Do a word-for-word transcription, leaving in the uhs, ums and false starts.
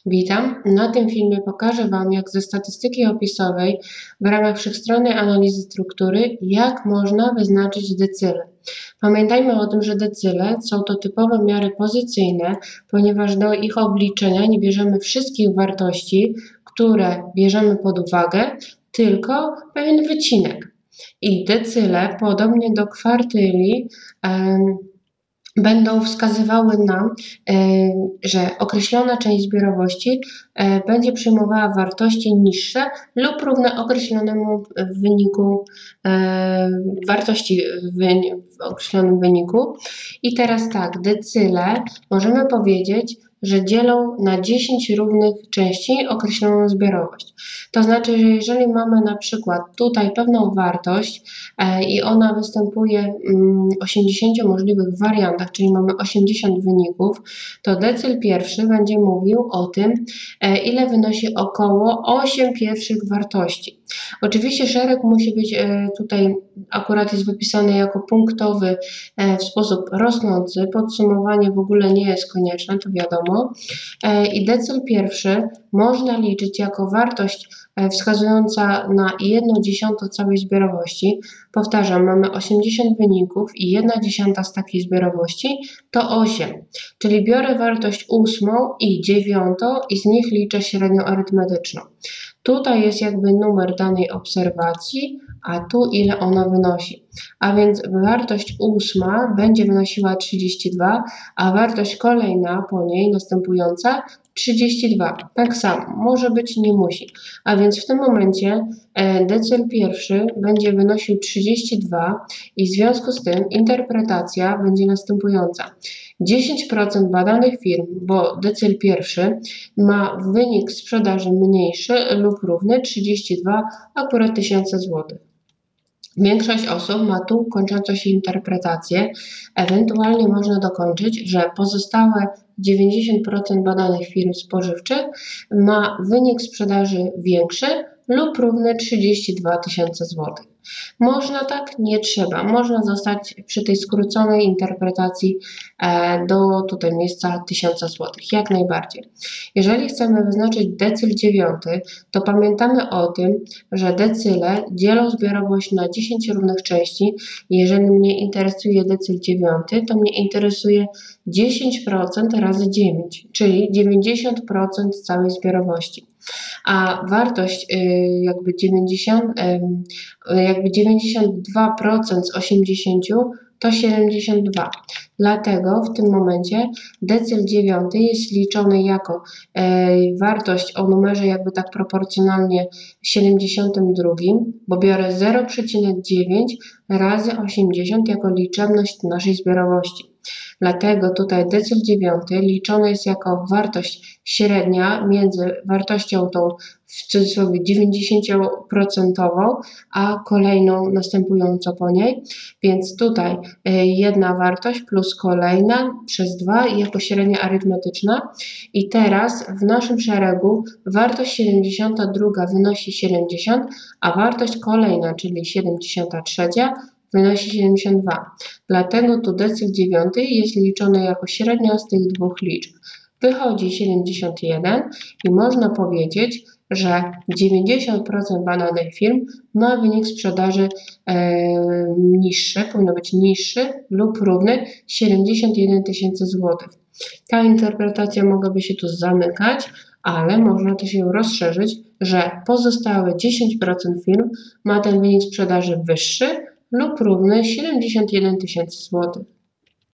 Witam. Na tym filmie pokażę Wam, jak ze statystyki opisowej w ramach wszechstronnej analizy struktury, jak można wyznaczyć decyle. Pamiętajmy o tym, że decyle są to typowe miary pozycyjne, ponieważ do ich obliczenia nie bierzemy wszystkich wartości, które bierzemy pod uwagę, tylko pewien wycinek. I decyle, podobnie do kwartyli, um, będą wskazywały nam, że określona część zbiorowości będzie przyjmowała wartości niższe lub równe określonemu wyniku, wartości w określonym wyniku. I teraz tak, decyle możemy powiedzieć, że dzielą na dziesięć równych części określoną zbiorowość. To znaczy, że jeżeli mamy na przykład tutaj pewną wartość e, i ona występuje mm, w osiemdziesięciu możliwych wariantach, czyli mamy osiemdziesiąt wyników, to decyl pierwszy będzie mówił o tym, e, ile wynosi około osiem pierwszych wartości. Oczywiście szereg musi być e, tutaj akurat jest wypisany jako punktowy e, w sposób rosnący. Podsumowanie w ogóle nie jest konieczne, to wiadomo. E, I decyl pierwszy można liczyć jako wartość e, wskazująca na jedną dziesiątą całej zbiorowości. Powtarzam, mamy osiemdziesiąt wyników i jedna dziesiąta z takiej zbiorowości to osiem. Czyli biorę wartość ósmą i dziewiątą i z nich liczę średnią arytmetyczną. Tutaj jest jakby numer danej obserwacji, a tu ile ona wynosi. A więc wartość ósma będzie wynosiła trzydzieści dwa, a wartość kolejna po niej, następująca, trzydzieści dwa. Tak samo, może być, nie musi. A więc w tym momencie decyl pierwszy będzie wynosił trzydzieści dwa i w związku z tym interpretacja będzie następująca. dziesięć procent badanych firm, bo decyl pierwszy ma wynik sprzedaży mniejszy lub równy trzydzieści dwa akurat tysiące złotych. Większość osób ma tu kończącą się interpretację. Ewentualnie można dokończyć, że pozostałe dziewięćdziesiąt procent badanych firm spożywczych ma wynik sprzedaży większy lub równy trzydzieści dwa tysiące złotych. Można tak? Nie trzeba. Można zostać przy tej skróconej interpretacji do tutaj miejsca tysiąca złotych. Jak najbardziej. Jeżeli chcemy wyznaczyć decyl dziewiąty, to pamiętamy o tym, że decyle dzielą zbiorowość na dziesięć równych części. Jeżeli mnie interesuje decyl dziewiąty, to mnie interesuje dziesięć procent razy dziewięć, czyli dziewięćdziesiąt procent całej zbiorowości. A wartość jakby dziewięćdziesiąt, jakby dziewięćdziesiąt dwa procent z osiemdziesięciu to siedemdziesiąt dwa. Dlatego w tym momencie decyl dziewiąty jest liczony jako wartość o numerze jakby tak proporcjonalnie siedemdziesiątym drugim, bo biorę zero przecinek dziewięć razy osiemdziesiąt jako liczebność naszej zbiorowości. Dlatego tutaj decyl dziewiąty liczony jest jako wartość średnia między wartością tą w cudzysłowie dziewięćdziesięcioprocentową, a kolejną następującą po niej. Więc tutaj jedna wartość plus kolejna przez dwa jako średnia arytmetyczna. I teraz w naszym szeregu wartość siedemdziesiąta druga wynosi siedemdziesiąt, a wartość kolejna, czyli siedemdziesiąta trzecia wynosi siedemdziesiąt dwa. Dlatego tu decyl dziewiąty jest liczony jako średnia z tych dwóch liczb. Wychodzi siedemdziesiąt jeden i można powiedzieć, że dziewięćdziesiąt procent badanych firm ma wynik sprzedaży e, niższy, powinno być niższy lub równy siedemdziesiąt jeden tysięcy złotych. Ta interpretacja mogłaby się tu zamykać, ale można też ją rozszerzyć, że pozostałe dziesięć procent firm ma ten wynik sprzedaży wyższy lub równy siedemdziesiąt jeden tysięcy złotych.